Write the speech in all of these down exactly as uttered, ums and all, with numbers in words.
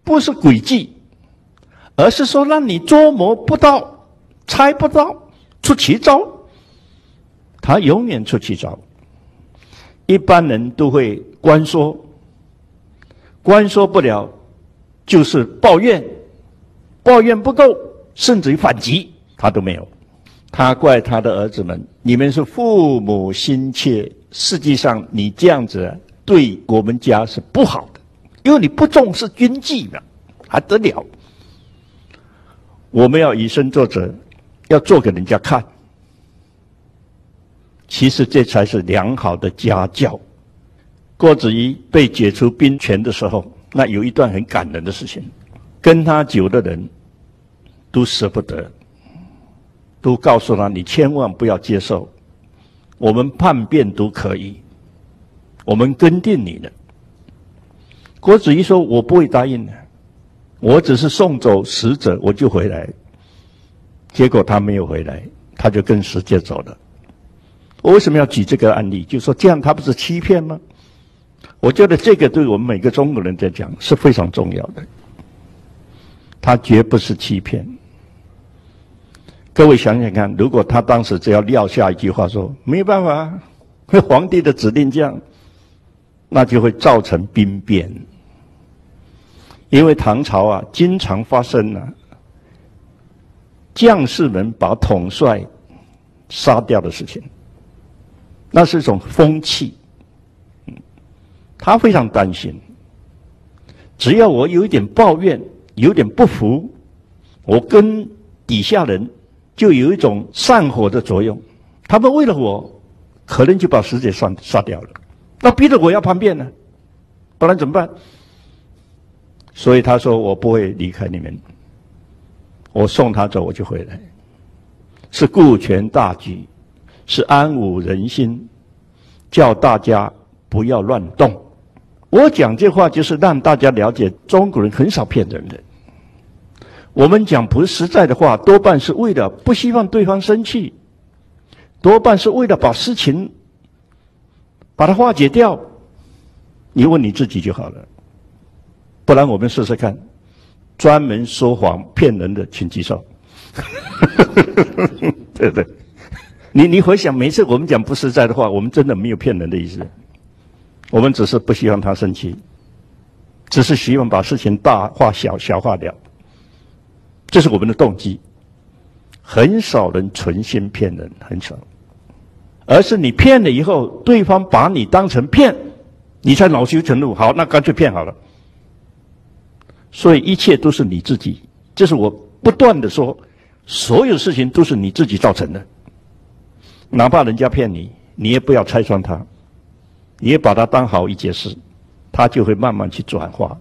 不是诡计，而是说让你捉摸不到、猜不到、出奇招。他永远出奇招。一般人都会关说，关说不了就是抱怨，抱怨不够，甚至于反击，他都没有。他怪他的儿子们，你们是父母心切，实际上你这样子对我们家是不好的，因为你不重视军纪嘛，还得了？我们要以身作则，要做给人家看。其实这才是良好的家教。郭子仪被解除兵权的时候，那有一段很感人的事情，跟他久的人都舍不得，都告诉他你千万不要接受，我们叛变都可以，我们跟定你的。郭子仪说我不会答应的，我只是送走使者我就回来。结果他没有回来，他就跟使者走了。我为什么要举这个案例？就是说这样他不是欺骗吗？我觉得这个对我们每个中国人来讲是非常重要的。他绝不是欺骗。各位想想看，如果他当时只要撂下一句话说没有办法，皇帝的指令这样，那就会造成兵变。因为唐朝啊经常发生啊将士们把统帅杀掉的事情，那是一种风气。他非常担心，只要我有一点抱怨，有点不服，我跟底下人就有一种散伙的作用，他们为了我可能就把使者杀杀掉了，那逼着我要叛变呢，不然怎么办？所以他说我不会离开你们，我送他走我就回来，是顾全大局，是安抚人心，叫大家不要乱动。我讲这话就是让大家了解中国人很少骗人的。我们讲不实在的话，多半是为了不希望对方生气，多半是为了把事情把它化解掉。你问你自己就好了，不然我们试试看，专门说谎骗人的请举手。对不对？你你回想，每次我们讲不实在的话，我们真的没有骗人的意思，我们只是不希望他生气，只是希望把事情大化小，小化掉，这是我们的动机。很少人存心骗人，很少，而是你骗了以后，对方把你当成骗，你才恼羞成怒，好，那干脆骗好了。所以一切都是你自己，这是我不断的说，所有事情都是你自己造成的。哪怕人家骗你，你也不要拆穿他，你也把它当好一件事，他就会慢慢去转化。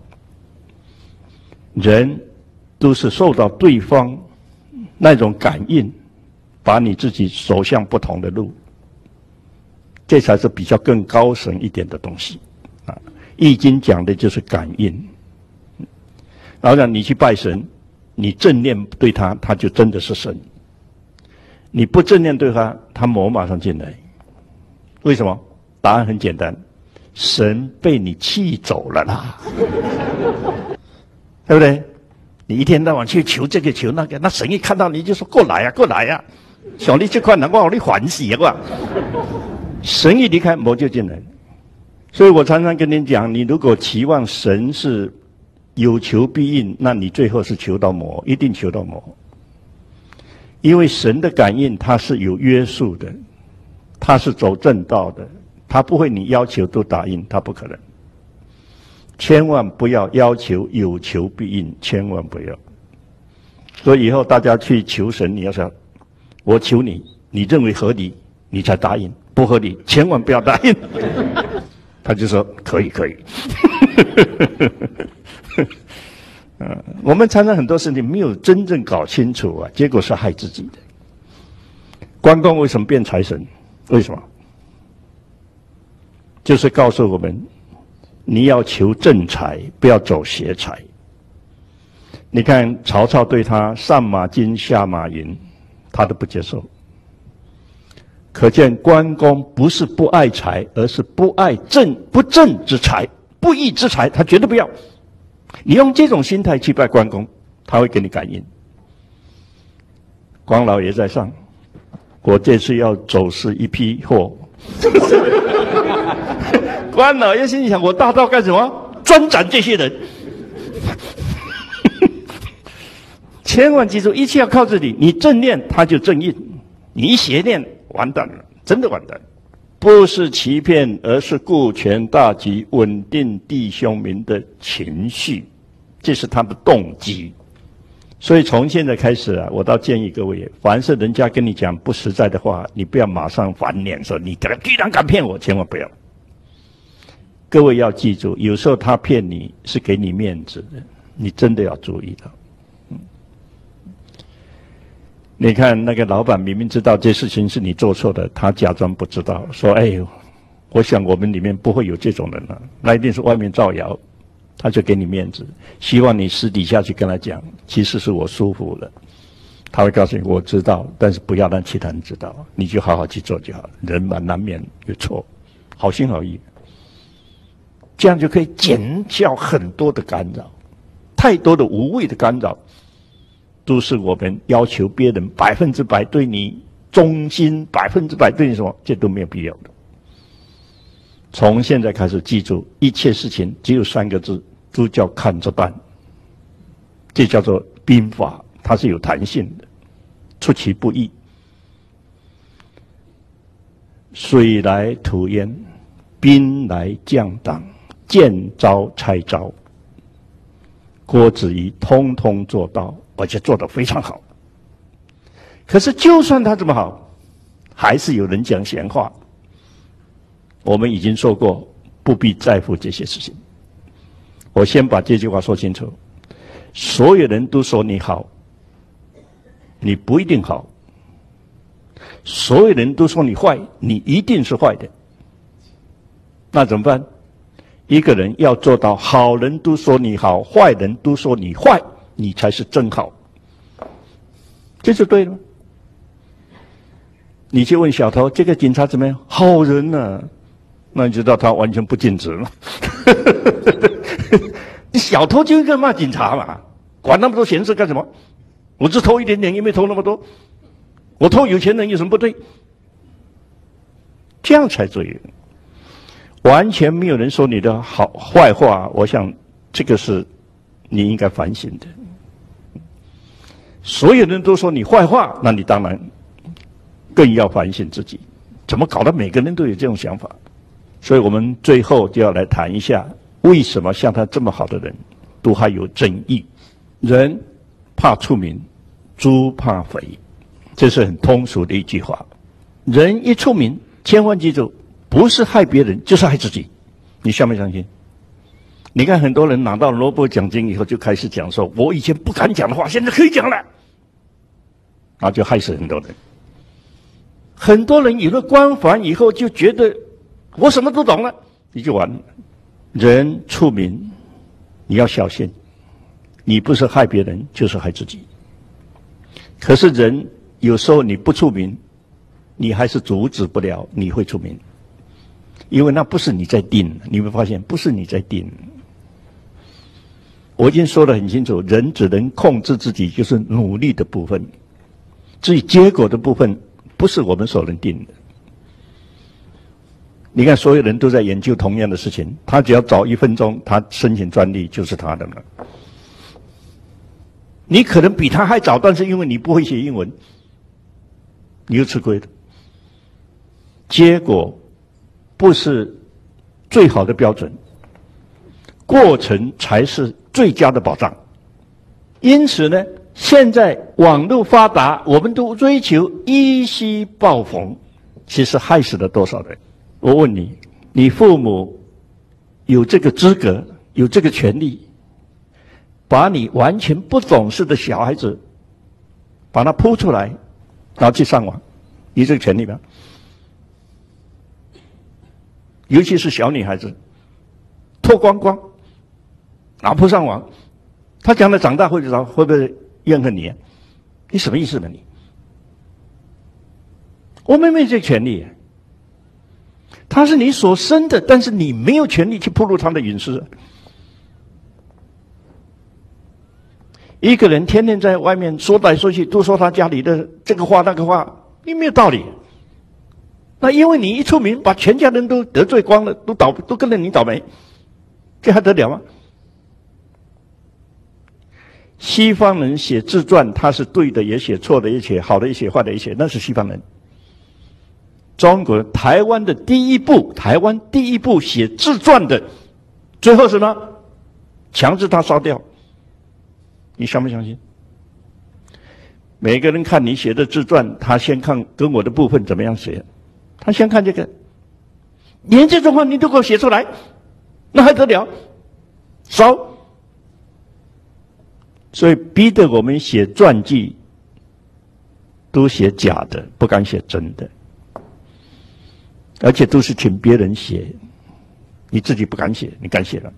人都是受到对方那种感应，把你自己走向不同的路，这才是比较更高深一点的东西啊。易经讲的就是感应，然后让你去拜神，你正念对他，他就真的是神；你不正念对他，他魔马上进来。为什么？答案很简单，神被你气走了啦，对不对？你一天到晚去求这个求那个，那神一看到你就说过来呀、啊，过来呀、啊，小弟这块能我你欢喜啊！神一离开，魔就进来。所以我常常跟你讲，你如果期望神是有求必应，那你最后是求到魔，一定求到魔。因为神的感应它是有约束的，它是走正道的，它不会你要求都答应，它不可能。千万不要要求有求必应，千万不要。所以以后大家去求神，你要想，我求你，你认为合理，你才答应；不合理，千万不要答应。他就说可以，可以。嗯，我们常常很多事情没有真正搞清楚啊，结果是害自己的。关公为什么变财神？为什么？就是告诉我们，你要求正财，不要走邪财。你看曹操对他上马金下马银，他都不接受。可见关公不是不爱财，而是不爱正不正之财，不义之财，他绝对不要。 你用这种心态去拜关公，他会给你感应。关老爷在上，我这次要走私一批货。关老爷心里想：我大道干什么？专斩这些人。千万记住，一切要靠自己。你正念，他就正应；你一邪念，完蛋了，真的完蛋。不是欺骗，而是顾全大局，稳定弟兄们的情绪，这是他的动机。所以从现在开始啊，我倒建议各位，凡是人家跟你讲不实在的话，你不要马上翻脸说你居然敢骗我，千万不要。各位要记住，有时候他骗你是给你面子的，你真的要注意到。嗯，你看那个老板明明知道这事情是你做错的，他假装不知道，说：“哎呦，我想我们里面不会有这种人了，那一定是外面造谣。”他就给你面子，希望你私底下去跟他讲，其实是我疏忽了。他会告诉你，我知道，但是不要让其他人知道，你就好好去做就好了。人嘛，难免有错，好心好意，这样就可以减少很多的干扰，太多的无谓的干扰，都是我们要求别人百分之百对你忠心，百分之百对你什么，这都没有必要的。从现在开始记住，一切事情只有三个字，都叫看着办。这叫做兵法，它是有弹性的，出其不意。水来土掩，兵来将挡，见招拆招。郭子仪通通做到，而且做得非常好。可是就算他这么好，还是有人讲闲话。我们已经说过，不必在乎这些事情。我先把这句话说清楚：所有人都说你好，你不一定好；所有人都说你坏，你一定是坏的。那怎么办？一个人要做到好人都说你好，坏人都说你坏，你才是真好，这就对了。你去问小偷，这个警察怎么样？好人呢、啊？那你知道他完全不尽职了。你小偷就应该骂警察嘛，管那么多闲事干什么？我只偷一点点，又没偷那么多。我偷有钱人有什么不对？这样才对。完全没有人说你的好坏话，我想这个是你应该反省的。所有人都说你坏话，那你当然更要反省自己，怎么搞得每个人都有这种想法？所以我们最后就要来谈一下，为什么像他这么好的人，都还有争议？人怕出名，猪怕肥，这是很通俗的一句话。人一出名，千万记住，不是害别人，就是害自己。你相不相信？你看很多人拿到罗伯奖金以后，就开始讲说，我以前不敢讲的话，现在可以讲了，然后就害死很多人。很多人有了光环以后，就觉得我什么都懂了，你就完了。人出名，你要小心，你不是害别人，就是害自己。可是人有时候你不出名，你还是阻止不了你会出名，因为那不是你在定，你会发现不是你在定。我已经说得很清楚，人只能控制自己，就是努力的部分，至于结果的部分，不是我们所能定的。你看，所有人都在研究同样的事情，他只要早一分钟，他申请专利就是他的了。你可能比他还早，但是因为你不会写英文，你就吃亏了。结果不是最好的标准，过程才是最佳的保障。因此呢，现在网络发达，我们都追求一夕爆红，其实害死了多少人？我问你，你父母有这个资格，有这个权利，把你完全不懂事的小孩子，把他扑出来，然后去上网，有这个权利吗？尤其是小女孩子，脱光光，然后扑上网，他将来长大会会会不会怨恨你啊？你什么意思呢你？我们没有这个权利。他是你所生的，但是你没有权利去暴露他的隐私。 一个人天天在外面说来说去，都说他家里的这个话那个话，你没有道理。那因为你一出名，把全家人都得罪光了，都倒都跟着你倒霉，这还得了吗？西方人写自传，他是对的也写，错的也写，好的也写，坏的也写，那是西方人。中国台湾的第一部，台湾第一部写自传的，最后什么？强制他烧掉。你相不相信？每个人看你写的自传，他先看跟我的部分怎么样写，他先看这个，连这种话你都给我写出来，那还得了？烧！所以逼得我们写传记，都写假的，不敢写真的。而且都是请别人写，你自己不敢写，你敢写了？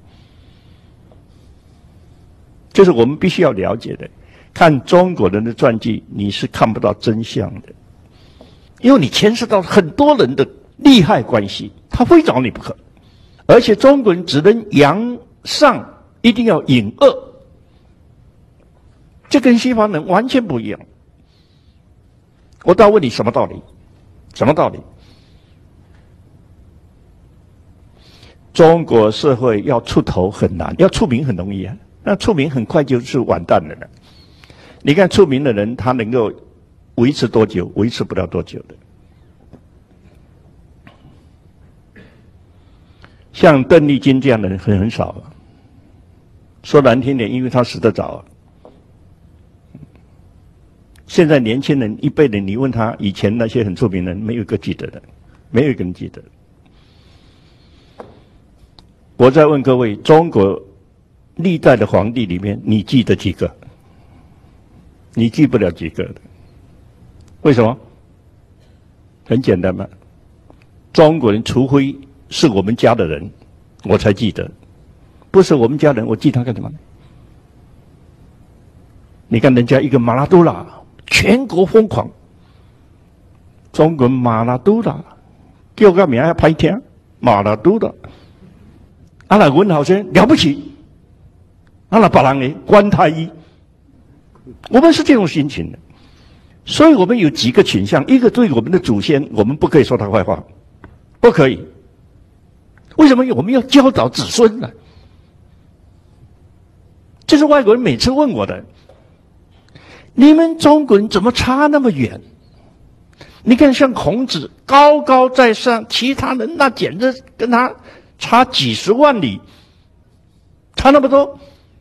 这是我们必须要了解的。看中国人的传记，你是看不到真相的，因为你牵涉到很多人的利害关系，他非找你不可。而且中国人只能扬善，一定要隐恶，这跟西方人完全不一样。我倒问你什么道理？什么道理？中国社会要出头很难，要出名很容易啊，那出名很快就是完蛋了呢。你看出名的人，他能够维持多久？维持不了多久的。像邓丽君这样的人很很少啊。说难听点，因为他死得早啊。现在年轻人一辈人，你问他以前那些很出名的人，没有一个记得的，没有一个人记得。我再问各位，中国历代的皇帝里面，你记得几个？你记不了几个的。为什么？很简单嘛，中国人除非是我们家的人，我才记得；不是我们家人，我记他干什么呢？你看人家一个马拉多纳，全国疯狂。中国马拉多纳叫个名还歹听，马拉多纳。啊，那文好像了不起，啊，那别人呢官太医，我们是这种心情的，所以我们有几个倾向：一个对我们的祖先，我们不可以说他坏话，不可以。为什么我们要教导子孙呢？这是外国人每次问我的，你们中国人怎么差那么远？你看，像孔子高高在上，其他人那简直跟他差几十万里，差那么多。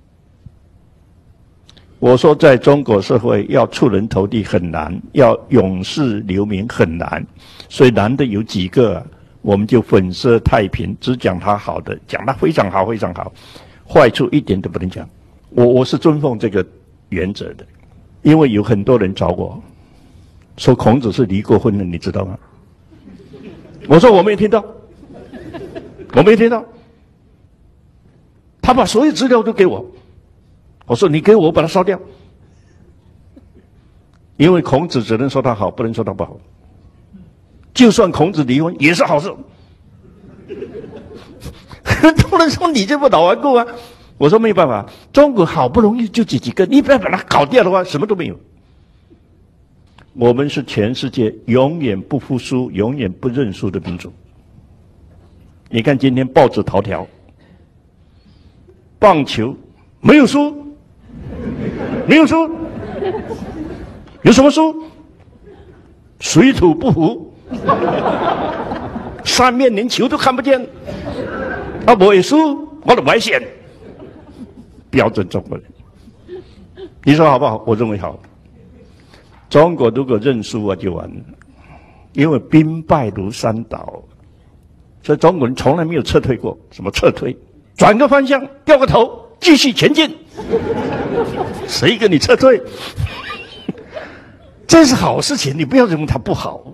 我说，在中国社会要出人头地很难，要永世留名很难，所以难的有几个，我们就粉饰太平，只讲他好的，讲他非常好，非常好，坏处一点都不能讲。我我是尊奉这个原则的，因为有很多人找我说孔子是离过婚的，你知道吗？我说我没听到。我没听到，他把所有资料都给我，我说你给我，我把它烧掉，因为孔子只能说他好，不能说他不好。就算孔子离婚也是好事，不能说你这不老顽固啊。我说没有办法，中国好不容易就这几个，你不要把它搞掉的话，什么都没有。我们是全世界永远不服输、永远不认输的民族。你看今天报纸头条，棒球没有输，没有输，有什么输？水土不服，三面连球都看不见，啊，我也输，我的外线，标准中国人，你说好不好？我认为好。中国如果认输啊，就完了，因为兵败如山倒。所以中国人从来没有撤退过，什么撤退？转个方向，掉个头，继续前进。谁跟你撤退？这是好事情，你不要认为它不好。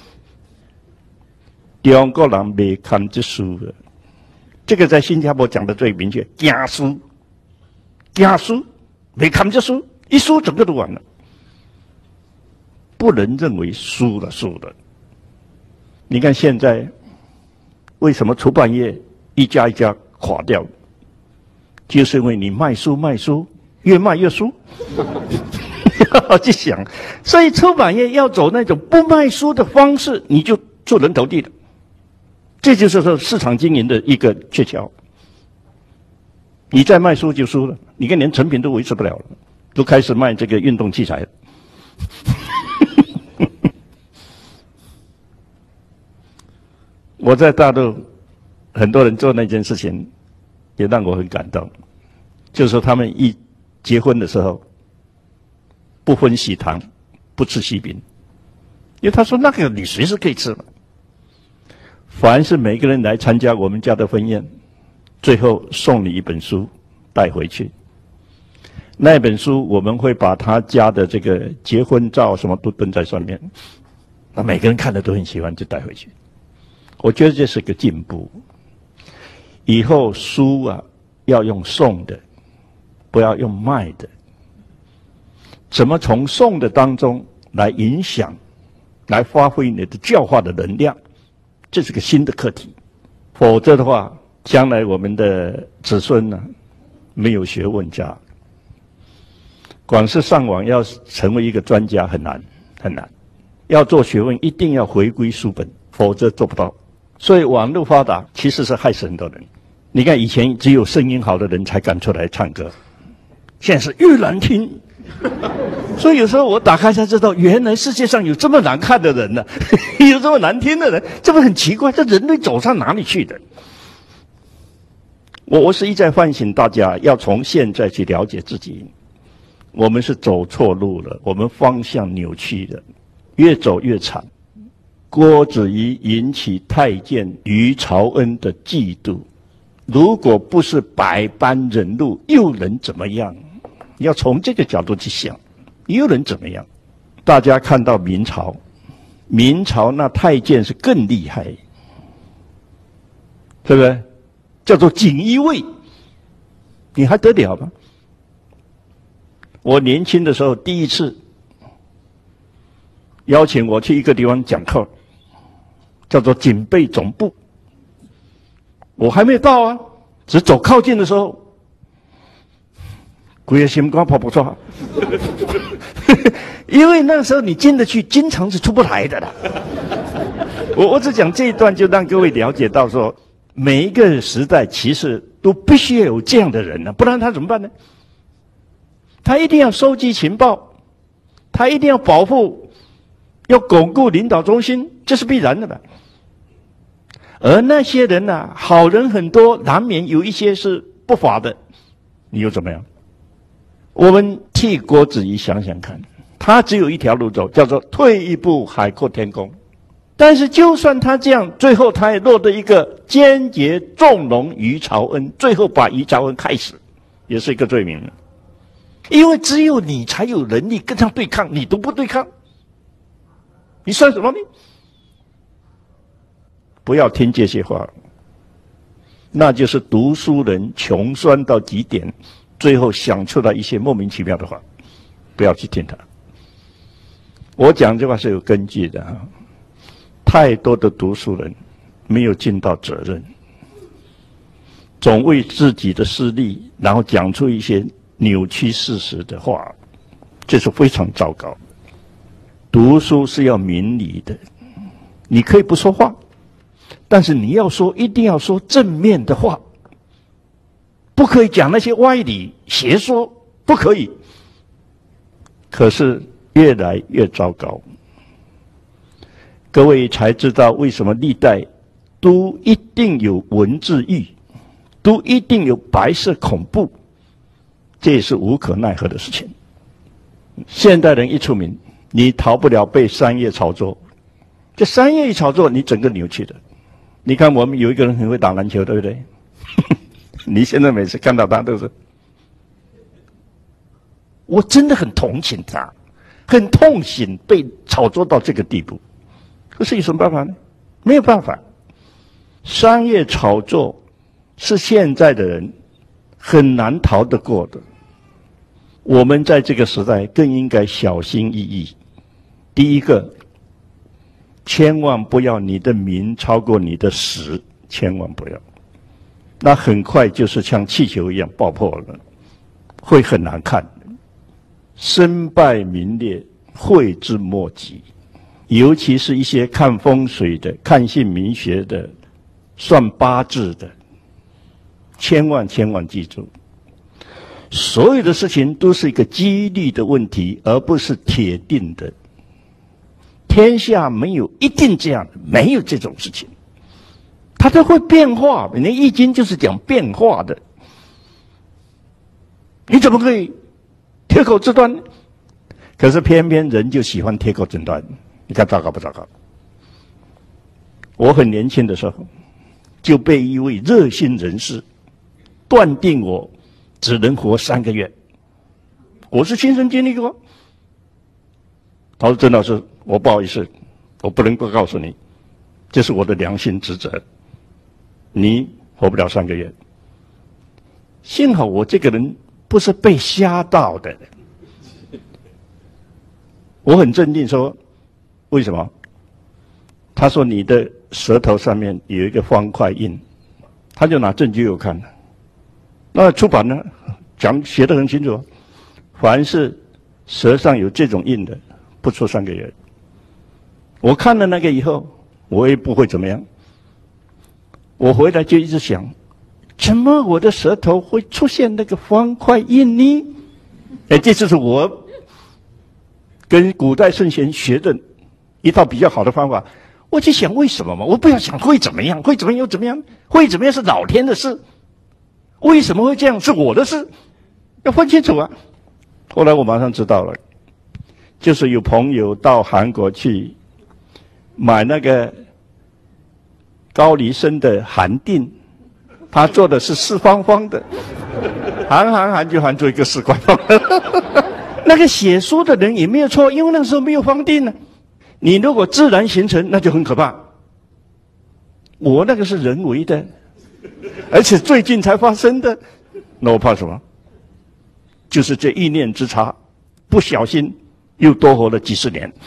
中国人没看这书的，这个在新加坡讲的最明确，惊输，惊输，没看这书，一输整个都完了。不能认为输了输了。你看现在。为什么出版业一家一家垮掉？就是因为你卖书卖书， 越卖越输。要去想，所以出版业要走那种不卖书的方式，你就出人头地了。这就是说市场经营的一个诀窍。你再卖书就输了，你看连成品都维持不了了，都开始卖这个运动器材了。我在大陆，很多人做那件事情，也让我很感动。就是说，他们一结婚的时候，不分喜糖，不吃喜饼，因为他说那个你随时可以吃嘛。凡是每个人来参加我们家的婚宴，最后送你一本书带回去。那本书我们会把他家的这个结婚照什么都登在上面，那每个人看了都很喜欢，就带回去。我觉得这是个进步。以后书啊要用送的，不要用卖的。怎么从送的当中来影响，来发挥你的教化的能量，这是个新的课题。否则的话，将来我们的子孙呢、啊，没有学问家，光是上网要成为一个专家很难很难。要做学问，一定要回归书本，否则做不到。所以网络发达其实是害死很多人。你看以前只有声音好的人才敢出来唱歌，现在是越难听。所以有时候我打开才知道，原来世界上有这么难看的人呢、啊，有这么难听的人，这不很奇怪？这人类走上哪里去的？我我是一再唤醒大家，要从现在去了解自己。我们是走错路了，我们方向扭曲了，越走越惨。郭子仪引起太监于朝恩的嫉妒，如果不是百般忍辱，又能怎么样？要从这个角度去想，又能怎么样？大家看到明朝，明朝那太监是更厉害，对不对？叫做锦衣卫，你还得了吗？我年轻的时候第一次邀请我去一个地方讲课，叫做警备总部。我还没到啊，只走靠近的时候，鬼也心肝跑不出，因为那时候你进得去，经常是出不来的啦。我我只讲这一段，就让各位了解到说，每一个时代其实都必须要有这样的人呢、啊，不然他怎么办呢？他一定要收集情报，他一定要保护，要巩固领导中心，这是必然的吧。而那些人呢、啊，好人很多，难免有一些是不法的，你又怎么样？我们替郭子仪想想看，他只有一条路走，叫做退一步海阔天空。但是就算他这样，最后他也落得一个奸贼纵容于朝恩，最后把于朝恩害死，也是一个罪名了。因为只有你才有能力跟他对抗，你都不对抗，你算什么命？不要听这些话，那就是读书人穷酸到极点，最后想出来一些莫名其妙的话，不要去听他。我讲这话是有根据的啊。太多的读书人没有尽到责任，总为自己的私利，然后讲出一些扭曲事实的话，这是非常糟糕。读书是要明理的，你可以不说话，但是你要说，一定要说正面的话，不可以讲那些歪理邪说，不可以。可是越来越糟糕，各位才知道为什么历代都一定有文字狱，都一定有白色恐怖，这也是无可奈何的事情。现代人一出名，你逃不了被商业炒作。这商业一炒作，你整个扭曲的。你看我们有一个人很会打篮球，对不对？你现在每次看到他都是，我真的很同情他，很痛心被炒作到这个地步。可是有什么办法呢？没有办法。商业炒作是现在的人很难逃得过的。我们在这个时代更应该小心翼翼。第一个，千万不要你的名超过你的实，千万不要。那很快就是像气球一样爆破了， 会很难看，身败名裂，悔之莫及。尤其是一些看风水的、看姓名学的、算八字的，千万千万记住，所有的事情都是一个几率的问题，而不是铁定的。天下没有一定这样的，没有这种事情，它都会变化。你的易经就是讲变化的，你怎么可以铁口直断呢？可是偏偏人就喜欢铁口直断，你看糟糕不糟糕？我很年轻的时候就被一位热心人士断定我只能活三个月，我是亲身经历过。他说：“郑老师，我不好意思，我不能够告诉你，这是我的良心职责，你活不了三个月。”幸好我这个人不是被吓到的，我很镇定说：“为什么？”他说：“你的舌头上面有一个方块印。”他就拿证据给我看了。那出版呢，讲写得很清楚，凡是舌上有这种印的，不出三个月。我看了那个以后，我也不会怎么样。我回来就一直想，怎么我的舌头会出现那个方块印呢？哎，这就是我跟古代圣贤学的一套比较好的方法。我就想为什么嘛？我不要想会怎么样，会怎么样又怎么样？会怎么样是老天的事，为什么会这样是我的事，要分清楚啊。后来我马上知道了，就是有朋友到韩国去买那个高黎参的函定，他做的是四方方的，含含含就含出一个四方方。那个写书的人也没有错，因为那时候没有方定呢。你如果自然形成，那就很可怕。我那个是人为的，而且最近才发生的，那我怕什么？就是这一念之差，不小心又多活了几十年。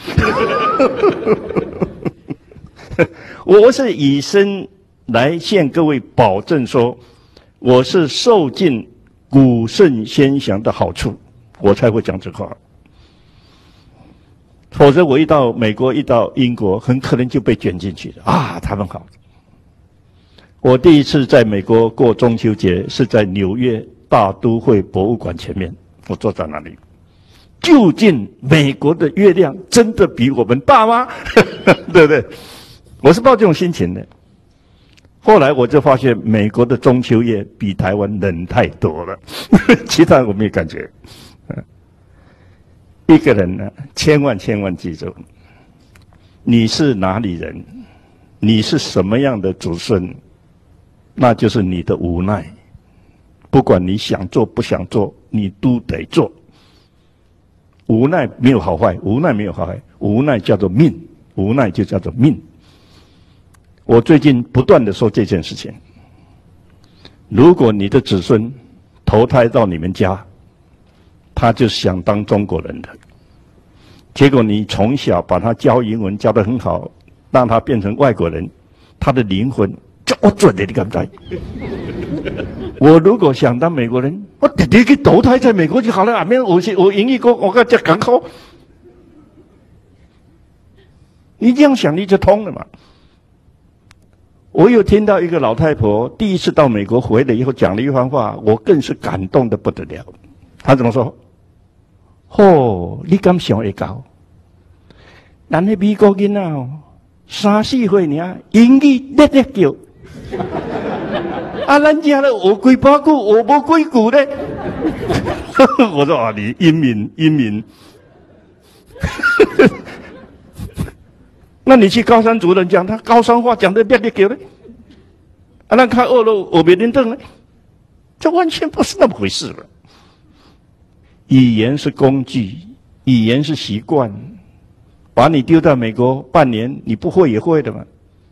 我是以身来向各位保证说，我是受尽古圣先贤的好处，我才会讲这话。否则我一到美国，一到英国，很可能就被卷进去了啊！他们好。我第一次在美国过中秋节，是在纽约大都会博物馆前面，我坐在那里。究竟美国的月亮真的比我们大吗？对不对？我是抱这种心情的。后来我就发现，美国的中秋夜比台湾冷太多了，其他我没有感觉。一个人呢，千万千万记住，你是哪里人，你是什么样的祖孙，那就是你的无奈。不管你想做不想做，你都得做。无奈没有好坏，无奈没有好坏，无奈叫做命，无奈就叫做命。我最近不断的说这件事情。如果你的子孙投胎到你们家，他就想当中国人的，结果你从小把他教英文教得很好，让他变成外国人，他的灵魂就我准的，你敢不敢？我如果想当美国人，我直接去投胎在美国就好了。啊，没有我我英语讲我个讲港口，你这样想你就通了嘛。我有听到一个老太婆第一次到美国回来以后讲了一番话，我更是感动得不得了。她怎么说？哦，你敢想会到？咱那美国囡仔哦，三四岁尔，英语叻叻叫。啊，咱家咧学几百句，学无几句咧。我说啊，你英明英明。那你去高山族人讲，他高山话讲得叻叻叫咧。啊，那看二楼学别人凳咧，这完全不是那么回事了。语言是工具，语言是习惯。把你丢到美国半年，你不会也会的嘛。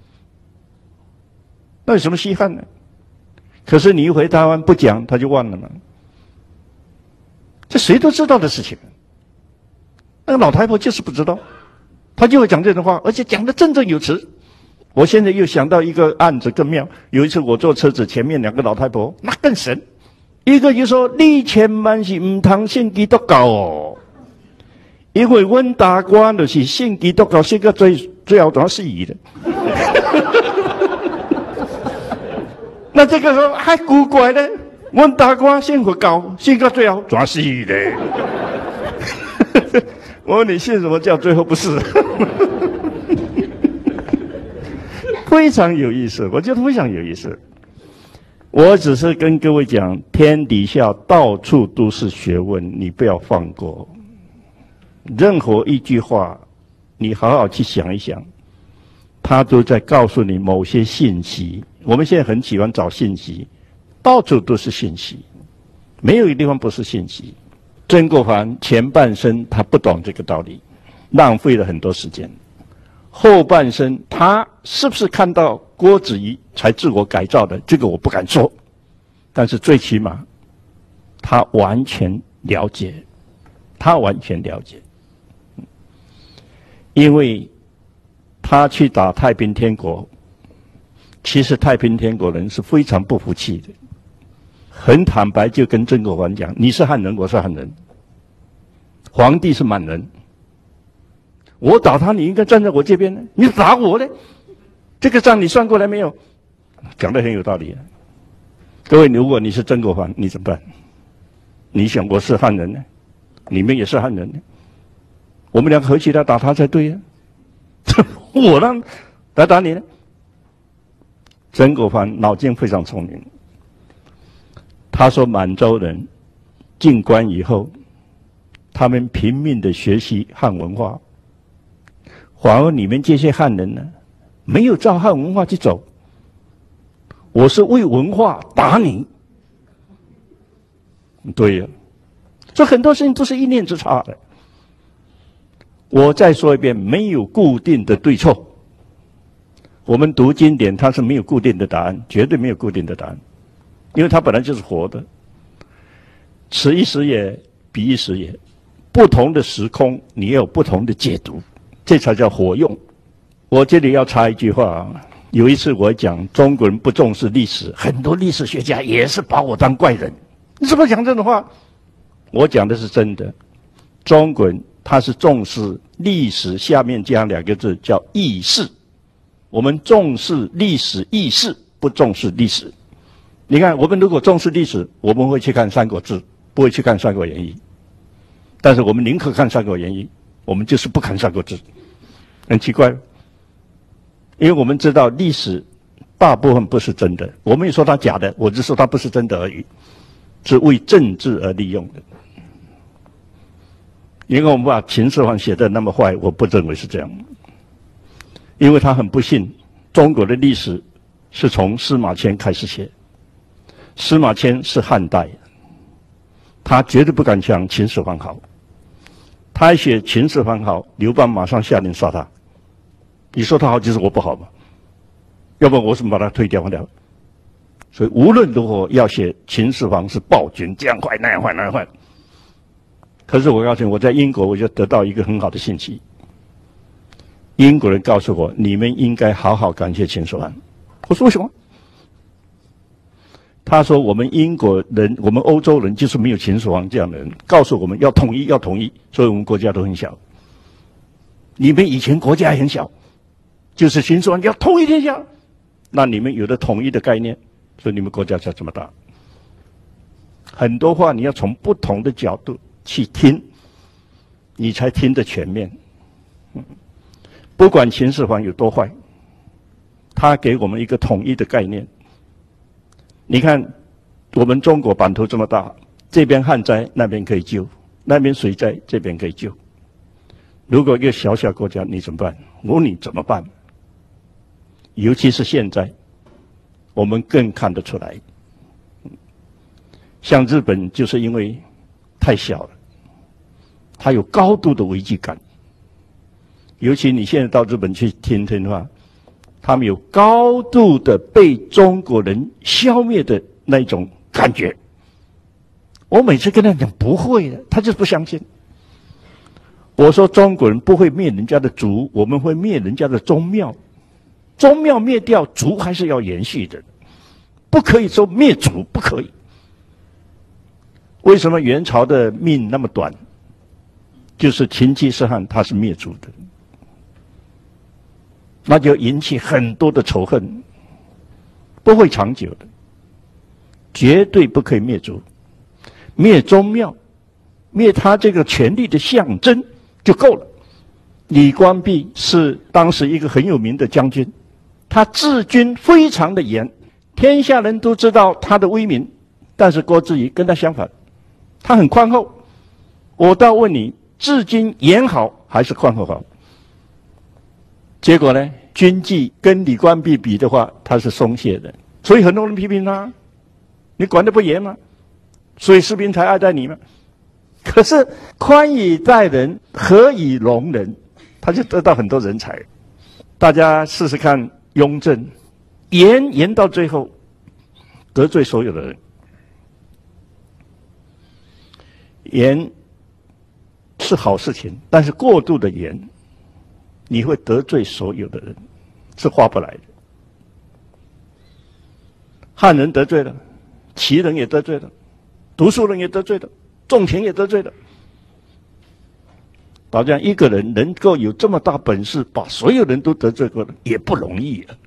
那有什么稀罕呢？可是你一回台湾不讲，他就忘了嘛。这谁都知道的事情。那个老太婆就是不知道，她就会讲这种话，而且讲得振振有词。我现在又想到一个案子更妙。有一次我坐车子，前面两个老太婆，那更神。 一个就说你千万是唔通信基督教哦，因为阮大官就是信基督教，信个最最后全死的。那这个时候还古怪呢，阮大官信佛教，信个最后全死的。我问你信什么教？最后不是？非常有意思，我觉得非常有意思。我只是跟各位讲，天底下到处都是学问，你不要放过。任何一句话，你好好去想一想，他都在告诉你某些信息。我们现在很喜欢找信息，到处都是信息，没有一个地方不是信息。曾国藩前半生他不懂这个道理，浪费了很多时间。后半生他是不是看到郭子仪才自我改造的？这个我不敢说，但是最起码他完全了解，他完全了解，因为他去打太平天国，其实太平天国人是非常不服气的，很坦白就跟曾国藩讲：你是汉人，我是汉人，皇帝是满人。我打他，你应该站在我这边呢。你打我呢？这个账你算过来没有？讲得很有道理啊。各位，如果你是曾国藩，你怎么办？你想我是汉人呢，你们也是汉人呢，我们两个合起来打他才对呀、啊。我让来打你呢？曾国藩脑筋非常聪明，他说满洲人进关以后，他们拼命的学习汉文化。反而你们这些汉人呢，没有照汉文化去走。我是为文化打你，对呀、啊，这很多事情都是一念之差的。我再说一遍，没有固定的对错。我们读经典，它是没有固定的答案，绝对没有固定的答案，因为它本来就是活的。此一时也，彼一时也，不同的时空，你也有不同的解读。这才叫活用。我这里要插一句话啊，有一次我讲中国人不重视历史，很多历史学家也是把我当怪人。你怎么讲这种话？我讲的是真的。中国人他是重视历史，下面加两个字叫意识。我们重视历史意识，不重视历史。你看，我们如果重视历史，我们会去看《三国志》，不会去看《三国演义》。但是我们宁可看《三国演义》，我们就是不看《三国志》。很奇怪，因为我们知道历史大部分不是真的，我没有说它假的，我只说它不是真的而已，是为政治而利用的。因为我们把秦始皇写的那么坏，我不认为是这样，因为他很不幸，中国的历史是从司马迁开始写，司马迁是汉代，他绝对不敢讲秦始皇好，他写秦始皇好，刘邦马上下令杀他。你说他好就是我不好嘛，要不然我怎么把他推掉掉？所以无论如何要写秦始皇是暴君，这样坏那样坏那样坏。可是我告诉你，我在英国我就得到一个很好的信息，英国人告诉我，你们应该好好感谢秦始皇。我说为什么？他说我们英国人，我们欧洲人就是没有秦始皇这样的人，告诉我们要统一要统一，所以我们国家都很小。你们以前国家也很小，就是秦始皇要统一天下，那你们有了统一的概念，所以你们国家才这么大。很多话你要从不同的角度去听，你才听得全面。不管秦始皇有多坏，他给我们一个统一的概念。你看，我们中国版图这么大，这边旱灾，那边可以救；那边水灾，这边可以救。如果一个小小国家，你怎么办？我问你怎么办？尤其是现在，我们更看得出来。像日本，就是因为太小了，它有高度的危机感。尤其你现在到日本去听听的话，他们有高度的被中国人消灭的那种感觉。我每次跟他讲不会的，他就是不相信。我说中国人不会灭人家的族，我们会灭人家的宗庙。宗庙灭掉，族还是要延续的，不可以说灭族，不可以。 为什么元朝的命那么短？就是成吉思汗他是灭族的，那就引起很多的仇恨，不会长久的，绝对不可以灭族，灭宗庙，灭他这个权力的象征就够了。李光弼是当时一个很有名的将军，他治军非常的严，天下人都知道他的威名，但是郭子仪跟他相反，他很宽厚。我倒问你，治军严好还是宽厚好？结果呢，军纪跟李光弼比的话，他是松懈的，所以很多人批评他，你管得不严吗？所以士兵才爱戴你吗？可是宽以待人，和以容人，他就得到很多人才。大家试试看，雍正严严到最后得罪所有的人，严是好事情，但是过度的严，你会得罪所有的人，是划不来的。汉人得罪了，齐人也得罪了，读书人也得罪了，种田也得罪了。好像一个人能够有这么大本事，把所有人都得罪过了，也不容易啊。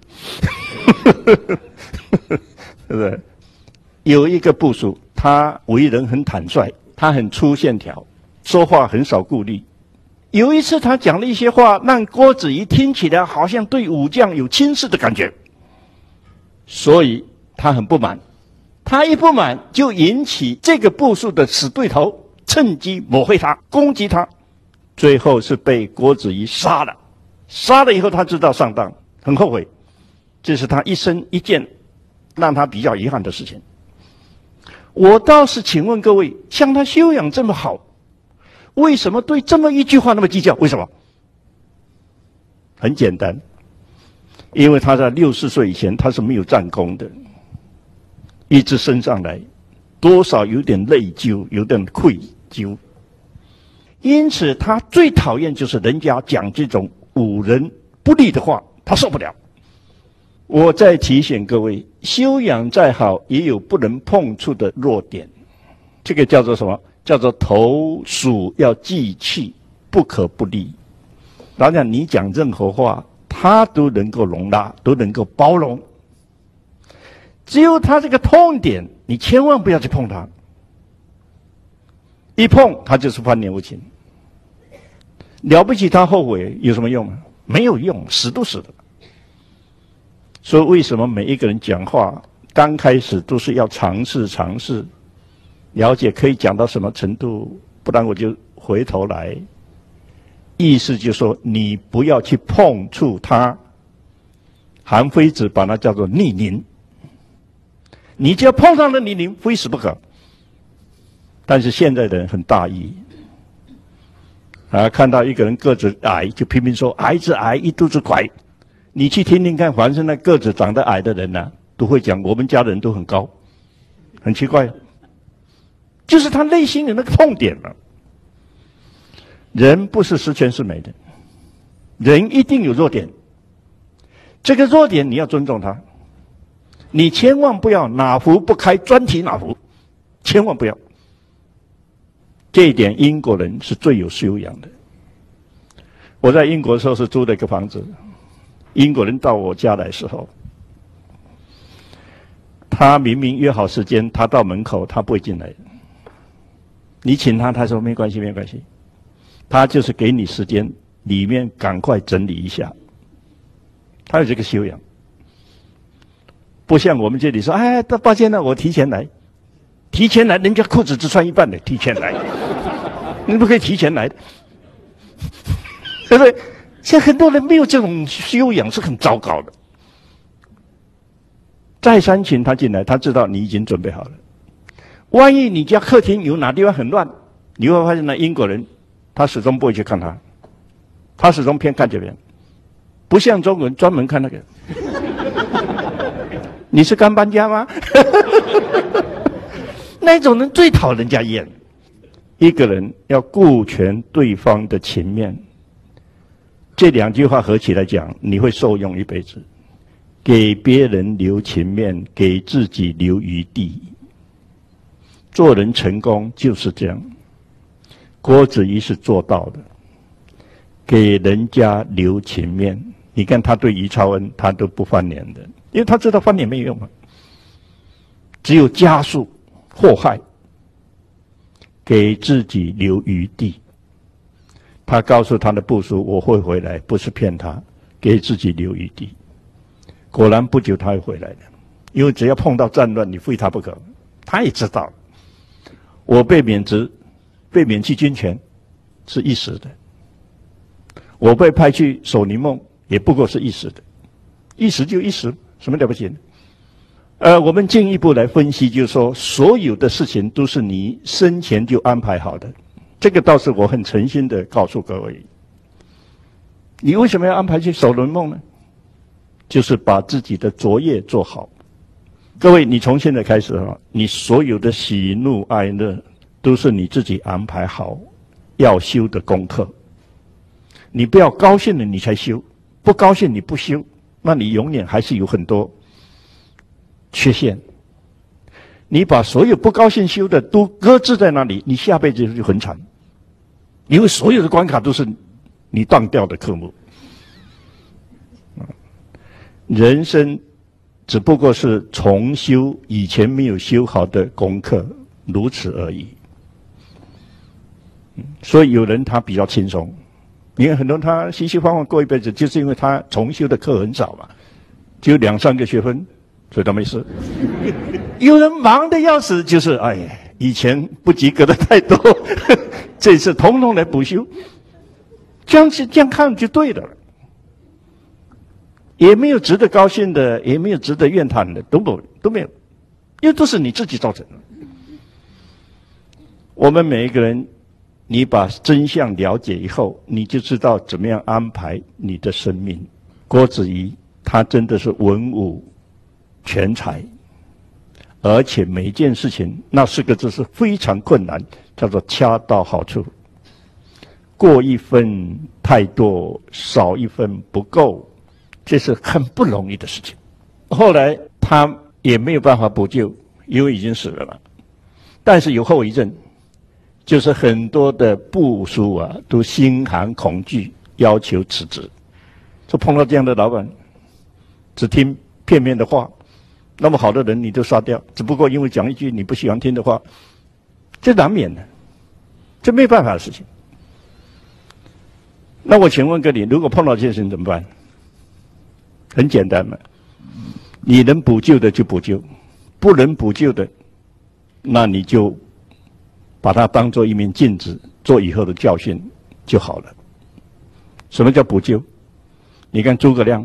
对不对？有一个部属，他为人很坦率，他很粗线条，说话很少顾虑。有一次他讲了一些话，让郭子仪听起来好像对武将有轻视的感觉，所以他很不满。他一不满，就引起这个部属的死对头趁机抹黑他，攻击他，最后是被郭子仪杀了。杀了以后，他知道上当，很后悔，这是他一生一件让他比较遗憾的事情。我倒是请问各位，像他修养这么好，为什么对这么一句话那么计较？为什么？很简单，因为他在六十岁以前他是没有战功的，一直升上来，多少有点内疚，有点愧疚。因此他最讨厌就是人家讲这种侮人不利的话，他受不了。我再提醒各位，修养再好也有不能碰触的弱点，这个叫做什么？叫做投鼠要忌器，不可不利。老讲你讲任何话，他都能够容纳，都能够包容。只有他这个痛点，你千万不要去碰他，一碰他就是翻脸无情。了不起他后悔有什么用啊？没有用，死都死的。所以为什么每一个人讲话刚开始都是要尝试尝试，了解可以讲到什么程度，不然我就回头来。意思就是说，你不要去碰触它。韩非子把它叫做逆鳞，你只要碰上了逆鳞，非死不可。但是现在的人很大意，啊，看到一个人个子矮，就拼命说矮子矮，一肚子拐。你去听听看，凡是那个子长得矮的人呢、啊，都会讲我们家的人都很高，很奇怪，就是他内心有那个痛点了。人不是十全十美的，人一定有弱点，这个弱点你要尊重他，你千万不要哪壶不开专提哪壶，千万不要。这一点英国人是最有修养的。我在英国的时候是租了一个房子。英国人到我家来的时候，他明明约好时间，他到门口他不会进来。你请他，他说没关系没关系，他就是给你时间，里面赶快整理一下。他有这个修养，不像我们这里说，哎，抱歉了，我提前来，提前来，人家裤子只穿一半的，提前来，你不可以提前来的，对不对？现在很多人没有这种修养，是很糟糕的。再三请他进来，他知道你已经准备好了。万一你家客厅有哪地方很乱，你会发现那英国人，他始终不会去看他，他始终偏看这边，不像中国人专门看那个。你是刚搬家吗？那种人最讨人家厌。一个人要顾全对方的情面。这两句话合起来讲，你会受用一辈子。给别人留情面，给自己留余地。 做人成功就是这样。郭子仪是做到的，给人家留情面。你看他对于超恩，他都不翻脸的，因为他知道翻脸没有用嘛，只有加速祸害，给自己留余地。他告诉他的部属我会回来，不是骗他，给自己留余地。果然不久他会回来的，因为只要碰到战乱，你非他不可。他也知道，我被免职，被免去军权是一时的，我被派去守宁梦也不过是一时的，一时就一时，什么了不起呢？呃，我们进一步来分析，就是说，所有的事情都是你生前就安排好的。这个倒是我很诚心的告诉各位，你为什么要安排去守宁梦呢？就是把自己的作业做好。各位，你从现在开始啊，你所有的喜怒哀乐都是你自己安排好要修的功课。你不要高兴了你才修，不高兴你不修，那你永远还是有很多缺陷。你把所有不高兴修的都搁置在那里，你下辈子就很惨，因为所有的关卡都是你当掉的科目。人生只不过是重修以前没有修好的功课，如此而已。所以有人他比较轻松，因为很多人他稀稀晃晃过一辈子，就是因为他重修的课很少嘛，只有两三个学分，所以他没事。有人忙得要死，就是哎呀，以前不及格的太多，这次统统来补修，这样子这样看就对了。也没有值得高兴的，也没有值得怨叹的，都不都没有，因为都是你自己造成的。我们每一个人，你把真相了解以后，你就知道怎么样安排你的生命。郭子仪他真的是文武全才，而且每一件事情那四个字是非常困难，叫做恰到好处。过一分太多，少一分不够。这是很不容易的事情。后来他也没有办法补救，因为已经死了嘛。但是有后遗症，就是很多的部属啊都心寒恐惧，要求辞职。就碰到这样的老板，只听片面的话，那么好的人你都杀掉，只不过因为讲一句你不喜欢听的话，这难免的，这没办法的事情。那我请问各位，如果碰到这些事情怎么办？很简单嘛，你能补救的就补救，不能补救的，那你就把它当做一面镜子，做以后的教训就好了。什么叫补救？你看诸葛亮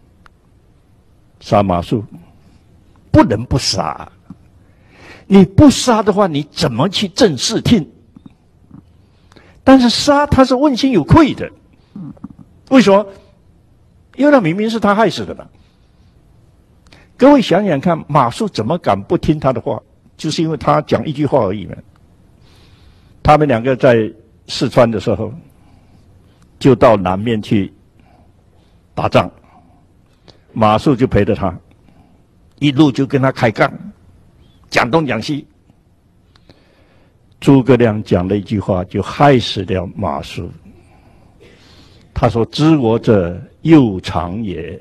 杀马谡，不能不杀。你不杀的话，你怎么去正视听？但是杀他是问心有愧的，为什么？因为那明明是他害死的嘛。各位想想看，马谡怎么敢不听他的话？就是因为他讲一句话而已嘛。他们两个在四川的时候，就到南面去打仗，马谡就陪着他，一路就跟他开杠，讲东讲西。诸葛亮讲了一句话，就害死了马谡。他说：“知我者，右长也。”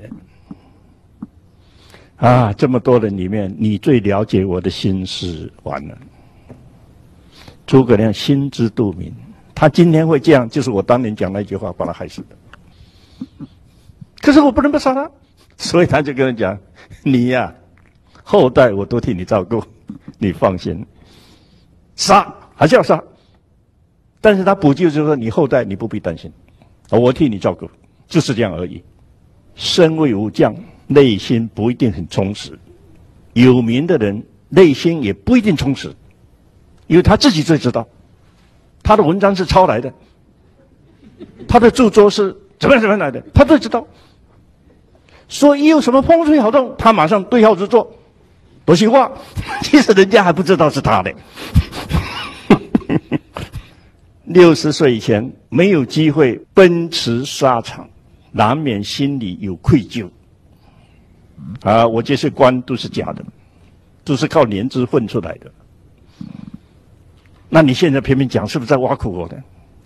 啊，这么多人里面，你最了解我的心思。完了，诸葛亮心知肚明，他今天会这样，就是我当年讲那句话把他害死的。可是我不能不杀他，所以他就跟人讲：“你呀、啊，后代我都替你照顾，你放心，杀还是要杀。但是他补救就是说，你后代你不必担心。”我替你照顾，就是这样而已。身为武将，内心不一定很充实；有名的人，内心也不一定充实，因为他自己最知道，他的文章是抄来的，他的著作是怎么样怎么样来的，他最知道。所以一有什么风吹草动，他马上对号入座，多句话，其实人家还不知道是他的。六十岁以前没有机会奔驰沙场，难免心里有愧疚。啊，我这些官都是假的，都是靠年资混出来的。 那你现在偏偏讲，是不是在挖苦我呢？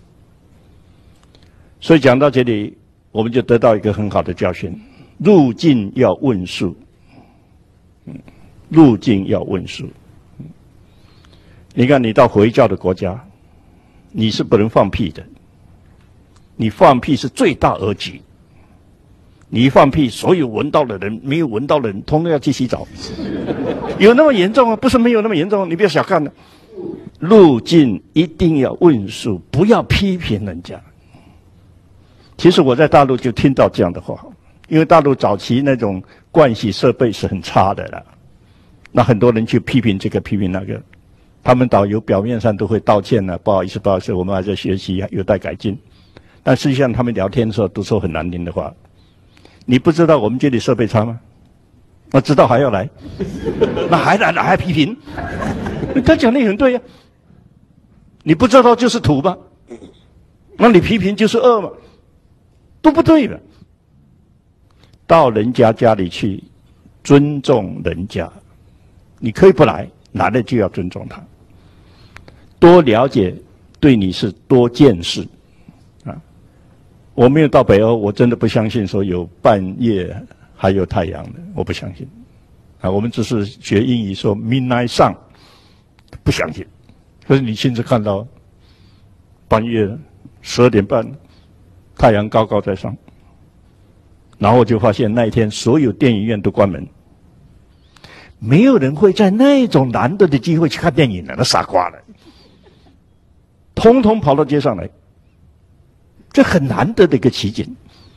所以讲到这里，我们就得到一个很好的教训：入境要问数，嗯，入境要问数。嗯，你看，你到回教的国家，你是不能放屁的，你放屁是罪大恶极。你一放屁，所有闻到的人、没有闻到的人，通通要去洗澡。有那么严重啊？不是没有那么严重，你不要小看了。入境一定要问数，不要批评人家。其实我在大陆就听到这样的话，因为大陆早期那种盥洗设备是很差的了，那很多人去批评这个批评那个，他们导游表面上都会道歉了，不好意思，不好意思，我们还在学习，有待改进。但实际上他们聊天的时候都说很难听的话。你不知道我们这里设备差吗？我知道还要来，那还来还批评？他讲的很对呀、啊。你不知道就是土吧？那你批评就是恶嘛？都不对的。到人家家里去，尊重人家。你可以不来，来了就要尊重他。多了解，对你是多见识。我没有到北欧，我真的不相信说有半夜还有太阳的，我不相信。啊，我们只是学英语说 midnight sun， 不相信。可是你亲自看到半夜十二点半，太阳高高在上，然后我就发现那一天所有电影院都关门，没有人会在那种难得的机会去看电影的，那傻瓜了，通通跑到街上来。这很难得的一个奇景。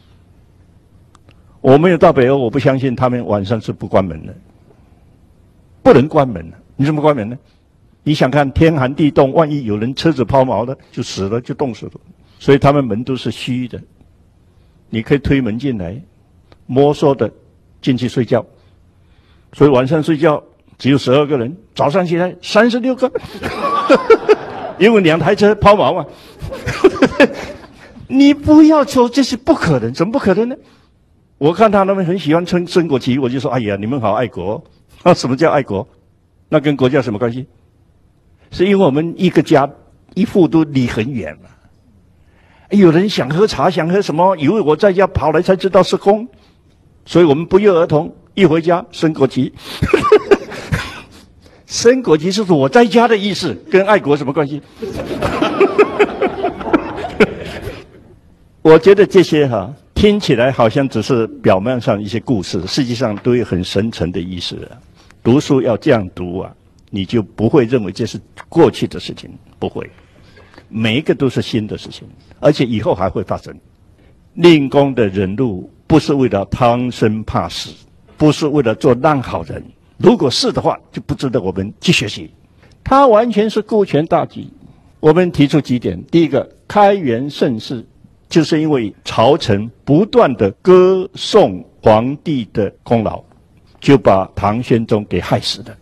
我没有到北欧，我不相信他们晚上是不关门的，不能关门的。你怎么关门呢？你想看天寒地冻，万一有人车子抛锚了，就死了，就冻死了。所以他们门都是虚的，你可以推门进来，摸索的进去睡觉。所以晚上睡觉只有十二个人，早上起来三十六个，因为两台车抛锚嘛。你不要说这是不可能，怎么不可能呢？我看他们很喜欢升升国旗，我就说：哎呀，你们好爱国！啊，什么叫爱国？那跟国家什么关系？是因为我们一个家一户都离很远嘛。有人想喝茶，想喝什么，以为我在家跑来才知道是空，所以我们不约而同一回家升国旗。升国旗是我在家的意思，跟爱国什么关系？我觉得这些哈、啊、听起来好像只是表面上一些故事，实际上都有很深层的意思啊。读书要这样读啊，你就不会认为这是过去的事情，不会，每一个都是新的事情，而且以后还会发生。令公的忍辱不是为了贪生怕死，不是为了做烂好人，如果是的话，就不值得我们去学习。他完全是顾全大局。我们提出几点：第一个，开元盛世。就是因为朝臣不断的歌颂皇帝的功劳，就把唐玄宗给害死了。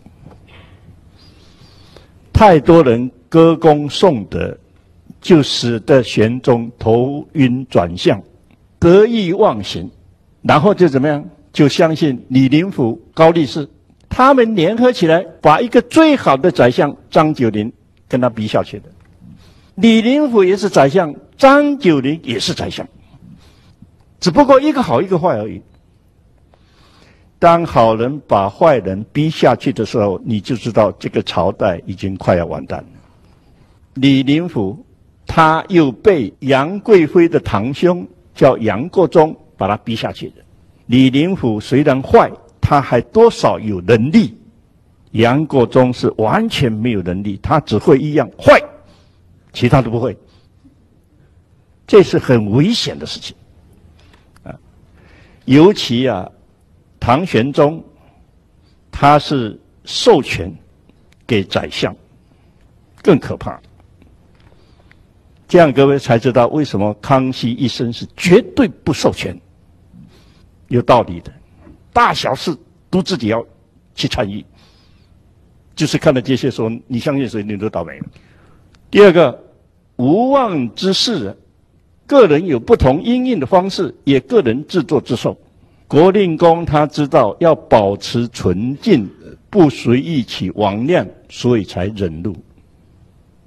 太多人歌功颂德，就使得玄宗头晕转向，得意忘形，然后就怎么样？就相信李林甫、高力士，他们联合起来，把一个最好的宰相张九龄跟他比下去的。李林甫也是宰相，张九龄也是宰相，只不过一个好一个坏而已。当好人把坏人逼下去的时候，你就知道这个朝代已经快要完蛋了。李林甫他又被杨贵妃的堂兄叫杨国忠把他逼下去的。李林甫虽然坏，他还多少有能力，杨国忠是完全没有能力，他只会一样坏，其他都不会，这是很危险的事情啊！尤其啊，唐玄宗他是授权给宰相，更可怕。这样各位才知道为什么康熙一生是绝对不授权，有道理的，大小事都自己要去参与，就是看了这些说你相信谁你都倒霉了。第二个，无妄之事，个人有不同因应的方式，也个人自作自受。国令公他知道要保持纯净，不随意起妄念，所以才忍辱。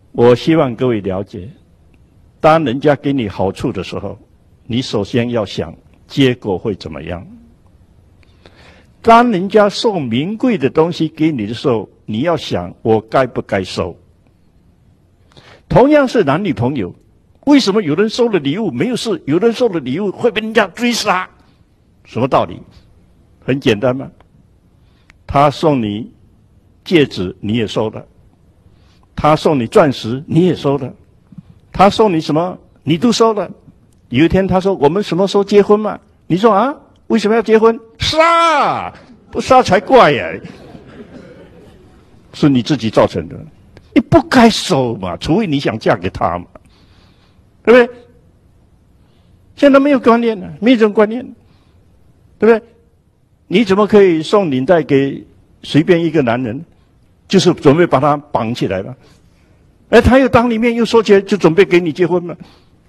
我希望各位了解，当人家给你好处的时候，你首先要想结果会怎么样。当人家送名贵的东西给你的时候，你要想我该不该收。同样是男女朋友，为什么有人收了礼物没有事，有人收了礼物会被人家追杀？什么道理？很简单嘛，他送你戒指你也收了，他送你钻石你也收了，他送你什么你都收了。有一天他说我们什么时候结婚嘛？你说啊，为什么要结婚？杀，不杀才怪呀！是你自己造成的，你不该收嘛，除非你想嫁给他嘛，对不对？现在没有观念了，没有这种观念，对不对？你怎么可以送领带给随便一个男人，就是准备把他绑起来了？哎，他又当里面又说起来，就准备给你结婚了。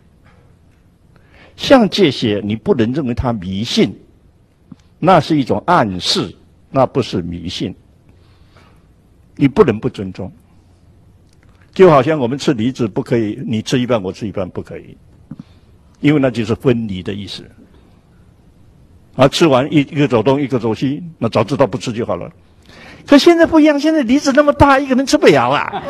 像这些，你不能认为他迷信，那是一种暗示，那不是迷信。你不能不尊重。就好像我们吃梨子不可以，你吃一半我吃一半不可以，因为那就是分离的意思。啊，吃完一一个走东一个走西，那早知道不吃就好了。可现在不一样，现在梨子那么大，一个人吃不了啊。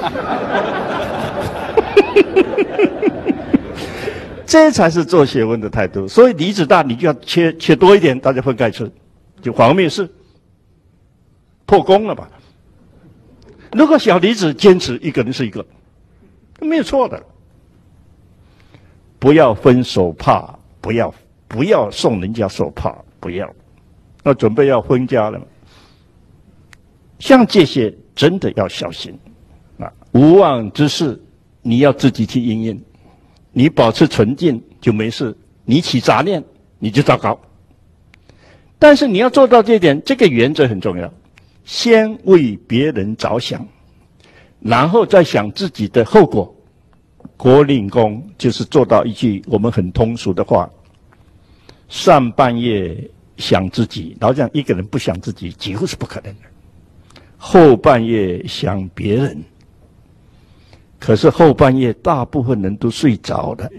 这才是做学问的态度。所以梨子大，你就要切切多一点，大家分开吃，就黄面事破功了吧？如果小梨子坚持一个人是一个，没有错的。不要分手帕，不要不要送人家手帕，不要。那准备要分家了，像这些真的要小心啊！无妄之事，你要自己去应验。你保持纯净就没事，你起杂念你就糟糕。但是你要做到这一点，这个原则很重要。先为别人着想，然后再想自己的后果。国令公就是做到一句我们很通俗的话：上半夜想自己，然后这样一个人不想自己几乎是不可能的。后半夜想别人，可是后半夜大部分人都睡着了。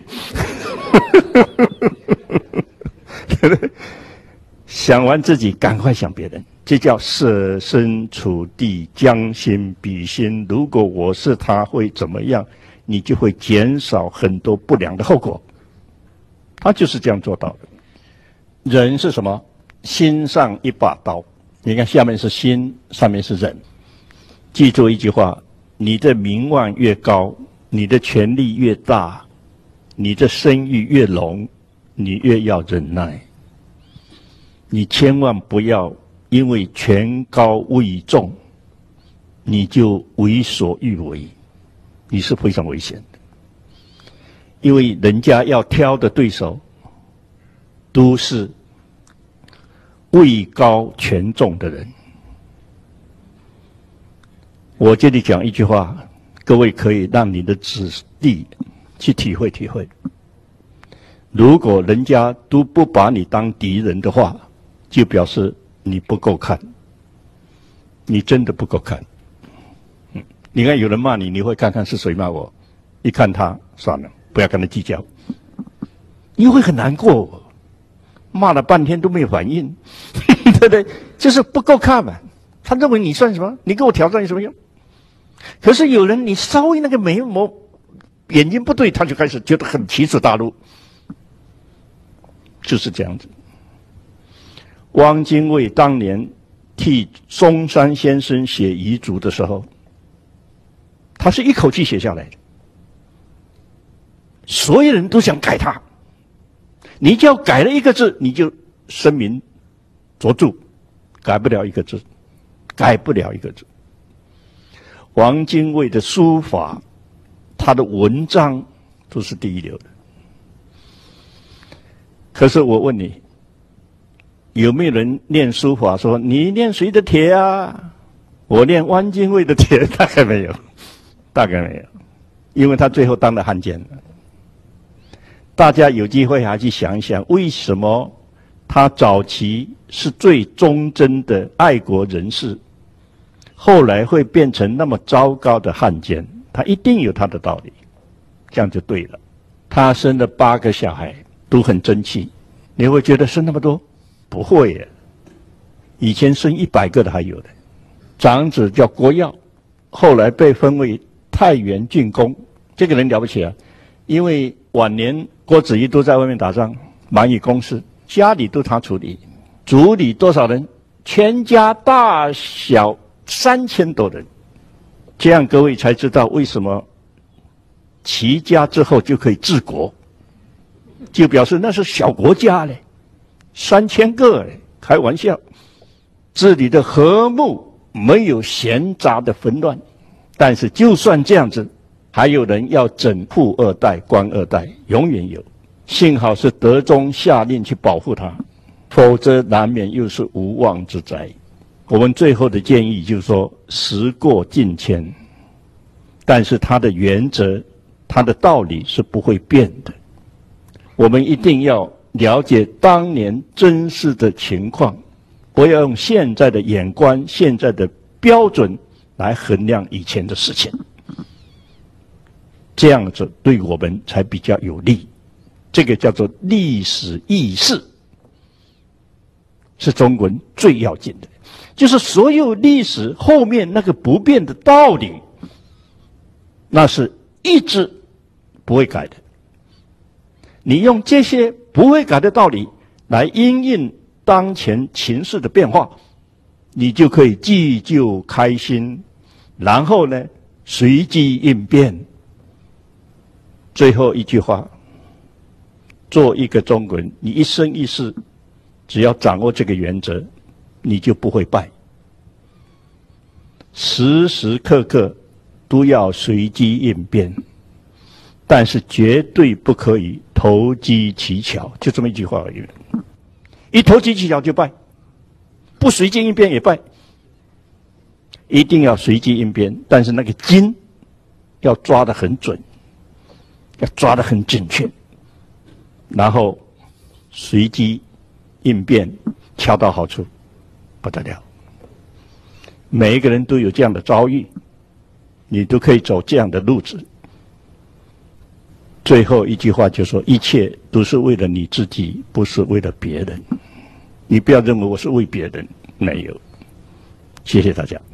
想完自己赶快想别人，这叫设身处地，将心比心。如果我是他会怎么样，你就会减少很多不良的后果。他就是这样做到的。人是什么？心上一把刀，你看下面是心，上面是人。记住一句话，你的名望越高，你的权力越大，你的声誉越隆，你越要忍耐。你千万不要因为权高位重，你就为所欲为，你是非常危险的。因为人家要挑的对手，都是位高权重的人。我这里讲一句话，各位可以让你的子弟去体会体会。如果人家都不把你当敌人的话，就表示你不够看，你真的不够看。嗯，你看有人骂你，你会看看是谁骂我，一看他算了，不要跟他计较，你会很难过，骂了半天都没有反应，对不对？就是不够看嘛。他认为你算什么？你跟我挑战有什么用？可是有人，你稍微那个眉毛眼睛不对，他就开始觉得很奇耻大辱，就是这样子。汪精卫当年替中山先生写遗嘱的时候，他是一口气写下来的，所有人都想改他，你只要改了一个字，你就声名卓著，改不了一个字，改不了一个字。汪精卫的书法，他的文章都是第一流的。可是我问你，有没有人念书法说你念谁的帖啊？我念汪精卫的帖，大概没有，大概没有，因为他最后当了汉奸了。大家有机会还去想一想，为什么他早期是最忠贞的爱国人士，后来会变成那么糟糕的汉奸？ 他一定有他的道理，这样就对了。他生了八个小孩，都很争气，你会觉得生那么多？不会耶，以前生一百个的还有的。长子叫郭耀，后来被封为太原郡公，这个人了不起啊！因为晚年郭子仪都在外面打仗，忙于公事，家里都他处理。族里多少人？全家大小三千多人。这样各位才知道为什么齐家之后就可以治国，就表示那是小国家嘞，三千个嘞，开玩笑，治理的和睦，没有闲杂的纷乱。但是就算这样子，还有人要整富二代、官二代，永远有。幸好是德宗下令去保护他，否则难免又是无妄之灾。我们最后的建议就是说，时过境迁，但是它的原则、它的道理是不会变的。我们一定要了解当年真实的情况，不要用现在的眼光、现在的标准来衡量以前的事情，这样子对我们才比较有利。这个叫做历史意识，是中国人最要紧的，就是所有历史后面那个不变的道理，那是一直不会改的。你用这些不会改的道理来因应当前情势的变化，你就可以济救开心，然后呢，随机应变。最后一句话，做一个中国人，你一生一世只要掌握这个原则，你就不会败。时时刻刻都要随机应变，但是绝对不可以投机取巧，就这么一句话而已。一投机取巧就败，不随机应变也败。一定要随机应变，但是那个筋要抓得很准，要抓得很准确，然后随机应变，恰到好处，不得了。每一个人都有这样的遭遇，你都可以走这样的路子。最后一句话就说，一切都是为了你自己，不是为了别人。你不要认为我是为别人，没有。谢谢大家。